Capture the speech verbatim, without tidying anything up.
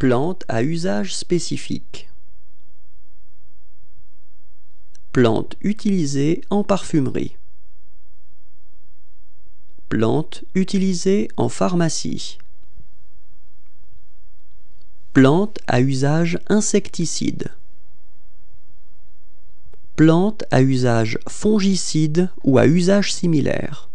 Plante à usage spécifique. Plante utilisée en parfumerie. Plante utilisée en pharmacie. Plante à usage insecticide. Plante à usage fongicide ou à usage similaire.